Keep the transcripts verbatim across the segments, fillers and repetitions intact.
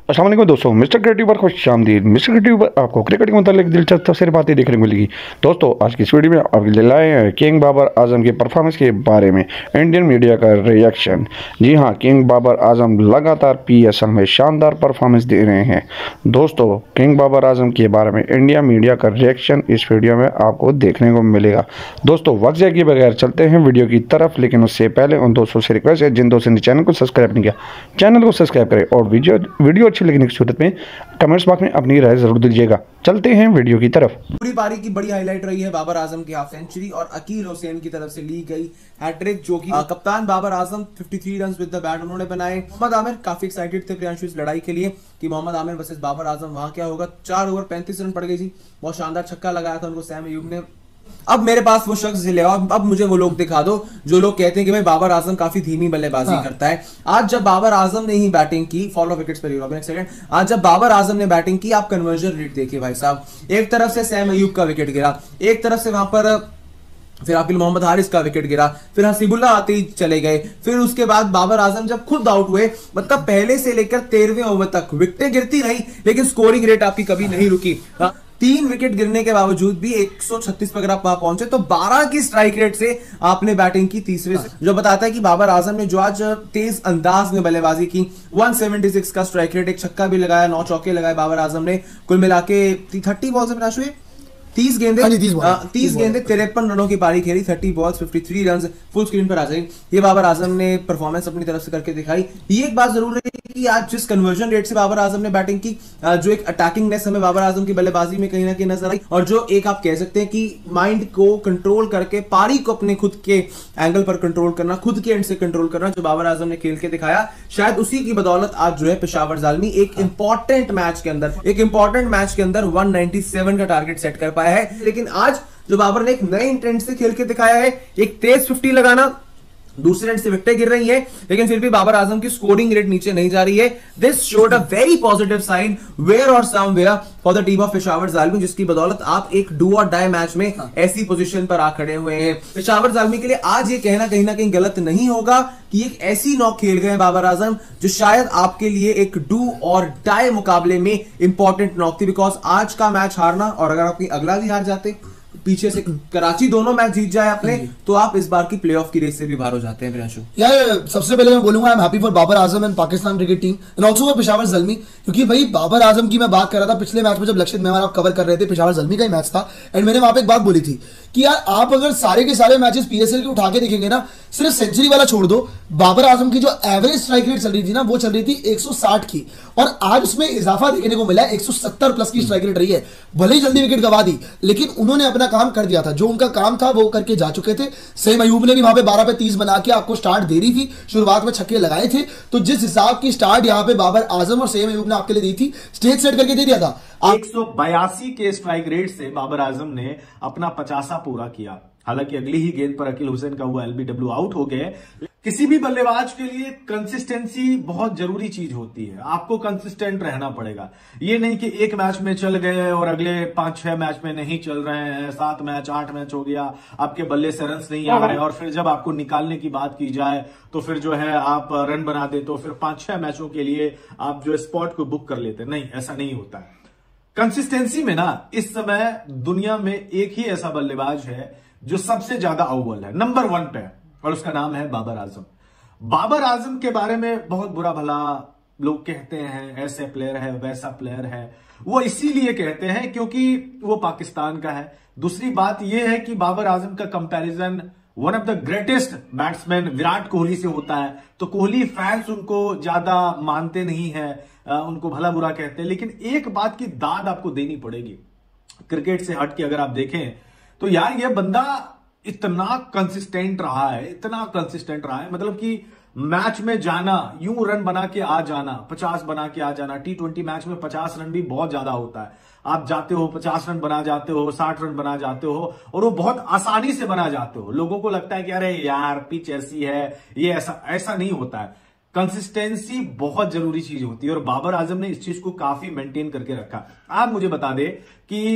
अस्सलाम वालेकुम दोस्तों, मिस्टर क्रिकेटिव पर खुश आमदीद। मिस्टर क्रिकेटिव पर आपको क्रिकेट के मुतालिक दिलचस्प तफसीर बातें देखने को मिलेगी। दोस्तों, आज की इस वीडियो में आपके लिए लाए हैं किंग बाबर आजम की परफॉर्मेंस के बारे में इंडियन मीडिया का रिएक्शन। जी हां, किंग बाबर आजम लगातार पीएसएल में शानदार परफॉर्मेंस दे रहे हैं। दोस्तों, किंग बाबर आजम के बारे में इंडिया मीडिया का रिएक्शन इस वीडियो में आपको देखने को मिलेगा। दोस्तों, वक्त के बगैर चलते हैं वीडियो की तरफ, लेकिन उससे पहले उन दोस्तों से रिक्वेस्ट है जिन दोस्तों ने चैनल को सब्सक्राइब नहीं किया, चैनल को सब्सक्राइब करें और वीडियो वीडियो अच्छी लगने की सूरत में कमेंट्स बॉक्स में अपनी राय जरूर दीजिएगा। चलते हैं वीडियो की तरफ। पूरी पारी की बड़ी हाईलाइट रही है बाबर आजम की हाफ सेंचुरी और अकील हुसैन की तरफ से ली गई हैट्रिक, जो कि कप्तान बाबर आजम तिरेपन रन विद द बैट उन्होंने बनाए। मोहम्मद आमिर काफी एक्साइटेड थे प्रियांशु इस लड़ाई के लिए कि मोहम्मद आमिर वर्सेस बाबर आजम वहां क्या होगा। चार ओवर पैंतीस रन पड़ गई थी, बहुत शानदार छक्का लगाया था उनको सैम अयूब ने। अब मेरे पास वो शख्स ले आओ, अब मुझे वो लोग दिखा दो जो लोग कहते हैं कि भाई बाबर आजम काफी धीमी बल्लेबाजी हाँ। करता है। आज जब बाबर आजम ने ही बैटिंग की, फॉलो विकेट्स पर यूरोप, एक सेकंड, आज जब बाबर आजम ने बैटिंग की, आप कन्वर्जन रेट देखिए भाई साहब। एक तरफ से सैम अयूब का विकेट गिरा, एक तरफ से वहां पर फिर आकिल मोहम्मद हारिस का विकेट गिरा, फिर हसीबुल्ला आते ही चले गए, फिर उसके बाद बाबर आजम जब खुद आउट हुए, मतलब पहले से लेकर तेरहवें ओवर तक विकेटें गिरती रही लेकिन स्कोरिंग रेट आपकी कभी नहीं रुकी। तीन विकेट गिरने के बावजूद भी एक सौ छत्तीस पर अगर आप वहां पहुंचे तो बारह की स्ट्राइक रेट से आपने बैटिंग की तीसरे से, जो बताता है कि बाबर आजम ने जो आज तेज अंदाज में बल्लेबाजी की। एक सौ छिहत्तर का स्ट्राइक रेट, एक छक्का भी लगाया, नौ चौके लगाए बाबर आजम ने। कुल मिला के तीस बॉल से निराश हुए, तीस गेंदे तीस गेंदे तिरपन रनों की पारी खेली, तीस बॉल्स तिरेपन रन। फुल स्क्रीन पर आ जाए, ये बाबर आजम ने परफॉर्मेंस अपनी तरफ से करके दिखाई। ये एक बात जरूर है कि आज जिस कन्वर्जन रेट से बाबर आजम ने बैटिंग की, जो एक अटैकिंगनेस हमें बाबर आजम की बल्लेबाजी में कहीं ना कहीं नजर आई, और जो एक आप कह सकते हैं कि माइंड को कंट्रोल करके पारी को अपने खुद के एंगल पर कंट्रोल करना, खुद के एंड से कंट्रोल करना, जो बाबर आजम ने खेल के दिखाया, शायद उसी की बदौलत आज जो है पेशावर ज़ालमी एक इंपॉर्टेंट मैच के अंदर एक इंपॉर्टेंट मैच के अंदर एक सौ सत्तानवे का टारगेट सेट कर पाया है। लेकिन आज जो बाबर ने एक नए इंटेंट से खेल के दिखाया है, एक तेज फिफ्टी लगाना, दूसरे एंड से विकेटें गिर रही हैं, लेकिन फिर भी बाबर आजम की स्कोरिंग रेट नीचे नहीं जा रही है। This showed a very positive sign where और somewhere for the team of Peshawar Zalmi, जिसकी बदौलत आप एक डू और डाई मैच में हाँ। ऐसी पोजीशन पर आ खड़े हुए हैं। पेशावर ज़ालमी के लिए आज ये कहना कहीं ना कहीं गलत नहीं होगा कि एक ऐसी नॉक खेल गए बाबर आजम जो शायद आपके लिए एक डू और डाई मुकाबले में इंपॉर्टेंट नॉक थी। बिकॉज आज का मैच हारना, और अगर आप अगला भी हार जाते, पीछे से कराची दोनों मैच जीत जाए आपने, तो आप इस बार की प्लेऑफ की रेस से भी बाहर हो जाते हैं। प्रियांशु, यार सबसे पहले मैं बोलूंगा I am happy for Babar Azam and Pakistan cricket team and also for Peshawar Zalmi, क्योंकि भाई बाबर आजम की मैं बात कर रहा था पिछले मैच में जब लक्षित मेहमान आप कवर कर रहे थे, पेशावर ज़ल्मी का ही मैच था, एंड मैंने वहां पे एक बात बोली थी कि यार आप अगर सारे के सारे मैचेस पीएसएल के उठा के देखेंगे ना, सिर्फ सेंचुरी वाला छोड़ दो, बाबर आजम की जो एवरेज स्ट्राइक रेट चल रही थी ना, वो चल रही थी एक सौ साठ की, और आज उसमें इजाफा देखने को मिला है, एक सौ सत्तर प्लस की स्ट्राइक रेट रही है। भले ही जल्दी विकेट गवा दी, लेकिन उन्होंने अपना काम कर दिया था, जो उनका काम था वो करके जा चुके थे। सैम अयूब ने भी वहां पे बारह पे तीस बना के आपको स्टार्ट दे रही थी, शुरुआत में छक्के लगाए थे, तो जिस हिसाब की स्टार्ट यहाँ पे बाबर आजम और सैम अयूब ने आपके लिए दी थी, स्टेज सेट करके दे दिया था। एक सौ बयासी के स्ट्राइक रेट से बाबर आजम ने अपना पचासा पूरा किया। हालांकि अगली ही गेंद पर अकील हुसैन का हुआ एलबीडब्ल्यू आउट हो गए। किसी भी बल्लेबाज के लिए कंसिस्टेंसी बहुत जरूरी चीज होती है, आपको कंसिस्टेंट रहना पड़ेगा। ये नहीं कि एक मैच में चल गए और अगले पांच छह मैच में नहीं चल रहे हैं, सात मैच आठ मैच हो गया, आपके बल्ले से रन नहीं आ रहे, और फिर जब आपको निकालने की बात की जाए तो फिर जो है आप रन बना दे, तो फिर पांच छह मैचों के लिए आप जो स्पॉट को बुक कर लेते। नहीं, ऐसा नहीं होता है। कंसिस्टेंसी में ना इस समय दुनिया में एक ही ऐसा बल्लेबाज है जो सबसे ज्यादा अव्वल है, नंबर वन पे है, और उसका नाम है बाबर आजम। बाबर आजम के बारे में बहुत बुरा भला लोग कहते हैं, ऐसे प्लेयर है, वैसा प्लेयर है। वो इसीलिए कहते हैं क्योंकि वो पाकिस्तान का है। दूसरी बात यह है कि बाबर आजम का comparison one of the greatest batsman Virat Kohli से होता है, तो कोहली फैंस उनको ज्यादा मानते नहीं है, उनको भला बुरा कहते हैं। लेकिन एक बात की दाद आपको देनी पड़ेगी, क्रिकेट से हट के अगर आप देखें तो यार ये बंदा इतना कंसिस्टेंट रहा है, इतना कंसिस्टेंट रहा है, मतलब कि मैच में जाना, यूं रन बना के आ जाना, पचास बना के आ जाना। टी ट्वेंटी मैच में पचास रन भी बहुत ज्यादा होता है, आप जाते हो पचास रन बना जाते हो, साठ रन बना जाते हो, और वो बहुत आसानी से बना जाते हो। लोगों को लगता है कि अरे यार पिच ऐसी है, ये ऐसा ऐसा नहीं होता है। कंसिस्टेंसी बहुत जरूरी चीज होती है, और बाबर आजम ने इस चीज को काफी मेंटेन करके रखा। आप मुझे बता दे कि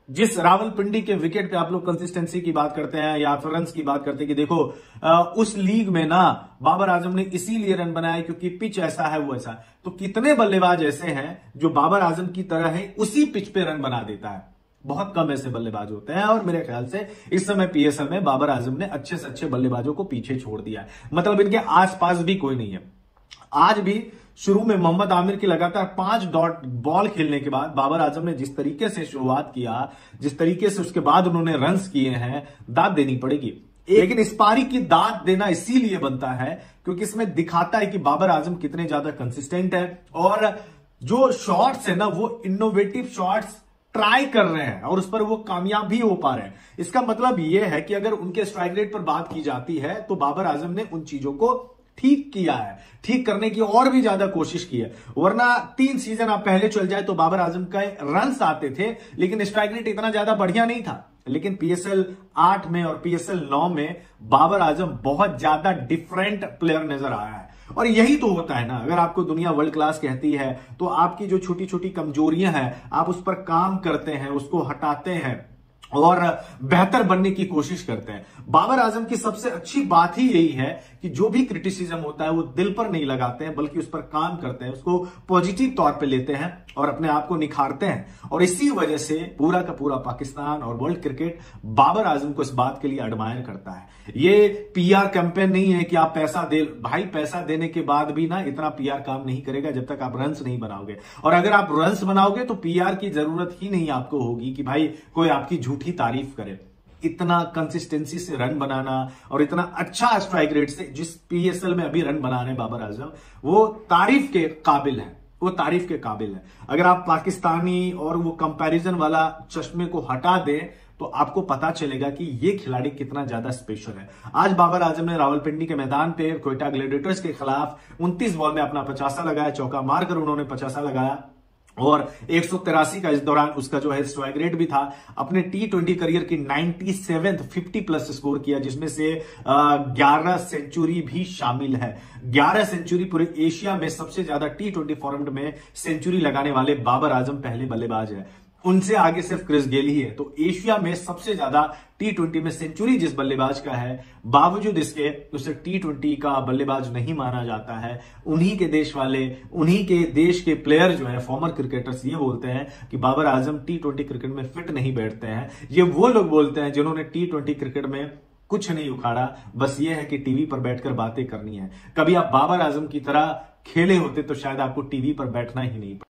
जिस रावलपिंडी के विकेट पे आप लोग कंसिस्टेंसी की बात करते हैं या फिर रन की बात करते हैं कि देखो आ, उस लीग में ना बाबर आजम ने इसीलिए रन बनाए क्योंकि पिच ऐसा है वो ऐसा। तो कितने बल्लेबाज ऐसे हैं जो बाबर आजम की तरह है उसी पिच पे रन बना देता है? बहुत कम ऐसे बल्लेबाज होते हैं और मेरे ख्याल से इस समय पीएसएल में बाबर आजम ने अच्छे से अच्छे बल्लेबाजों को पीछे छोड़ दिया है, मतलब इनके आसपास भी कोई नहीं है। आज भी शुरू में मोहम्मद आमिर की लगातार पांच डॉट बॉल खेलने के बाद बाबर आजम ने जिस तरीके से शुरुआत किया, जिस तरीके से उसके बाद उन्होंने रन्स किए हैं, दाद देनी पड़ेगी। लेकिन इस पारी की दाद देना इसीलिए बनता है क्योंकि इसमें दिखाता है कि बाबर आजम कितने ज्यादा कंसिस्टेंट है और जो शॉट्स है ना वो इनोवेटिव शॉट्स ट्राई कर रहे हैं और उस पर वो कामयाब भी हो पा रहे हैं। इसका मतलब यह है कि अगर उनके स्ट्राइक रेट पर बात की जाती है तो बाबर आजम ने उन चीजों को ठीक किया है, ठीक करने की और भी ज्यादा कोशिश की है। वरना तीन सीजन आप पहले चल जाए तो बाबर आजम का रन्स आते थे लेकिन स्ट्राइक रेट इतना ज्यादा बढ़िया नहीं था। लेकिन पीएसएल आठ में और पीएसएल नौ में बाबर आजम बहुत ज्यादा डिफरेंट प्लेयर नजर आया है और यही तो होता है ना। अगर आपको दुनिया वर्ल्ड क्लास कहती है तो आपकी जो छोटी छोटी कमजोरियां हैं आप उस पर काम करते हैं, उसको हटाते हैं और बेहतर बनने की कोशिश करते हैं। बाबर आजम की सबसे अच्छी बात ही यही है कि जो भी क्रिटिसिज्म होता है वो दिल पर नहीं लगाते हैं बल्कि उस पर काम करते हैं, उसको पॉजिटिव तौर पे लेते हैं और अपने आप को निखारते हैं। और इसी वजह से पूरा का पूरा पाकिस्तान और वर्ल्ड क्रिकेट बाबर आजम को इस बात के लिए एडमायर करता है। ये पीआर कैंपेन नहीं है कि आप पैसा दे, भाई पैसा देने के बाद भी ना इतना पीआर काम नहीं करेगा जब तक आप रन्स नहीं बनाओगे। और अगर आप रन्स बनाओगे तो पीआर की जरूरत ही नहीं आपको होगी कि भाई कोई आपकी झूठी तारीफ करे। इतना कंसिस्टेंसी से रन बनाना और इतना अच्छा स्ट्राइक रेट से जिस पीएसएल में अभी रन बना रहे हैं बाबर आजम, वो तारीफ के काबिल है, वो तारीफ के काबिल है। अगर आप पाकिस्तानी और वो कंपैरिजन वाला चश्मे को हटा दें तो आपको पता चलेगा कि ये खिलाड़ी कितना ज्यादा स्पेशल है। आज बाबर आजम ने रावलपिंडी के मैदान पे कोयटा ग्लैडिएटर्स के खिलाफ उनतीस बॉल में अपना पचासा लगाया, चौका मारकर उन्होंने पचासा लगाया और एक सौ तिरासी का इस दौरान उसका जो है स्ट्राइक रेट भी था। अपने टी ट्वेंटी करियर की ninety seventh fifty plus score किया जिसमें से ग्यारह सेंचुरी भी शामिल है। ग्यारह सेंचुरी पूरे एशिया में सबसे ज्यादा टी ट्वेंटी फॉर्मेट में सेंचुरी लगाने वाले बाबर आजम पहले बल्लेबाज है। उनसे आगे सिर्फ क्रिस गेल ही है। तो एशिया में सबसे ज्यादा टी ट्वेंटी में सेंचुरी जिस बल्लेबाज का है, बावजूद इसके उसे टी ट्वेंटी का बल्लेबाज नहीं माना जाता है। उन्हीं के देश वाले, उन्हीं के देश के प्लेयर जो है फॉर्मर क्रिकेटर्स ये बोलते हैं कि Babar Azam T twenty cricket में फिट नहीं बैठते हैं। ये वो लोग बोलते हैं जिन्होंने टी ट्वेंटी क्रिकेट में कुछ नहीं उखाड़ा, बस ये है कि टीवी पर बैठकर बातें करनी है। कभी आप बाबर आजम की तरह खेले होते तो शायद आपको टीवी पर बैठना ही नहीं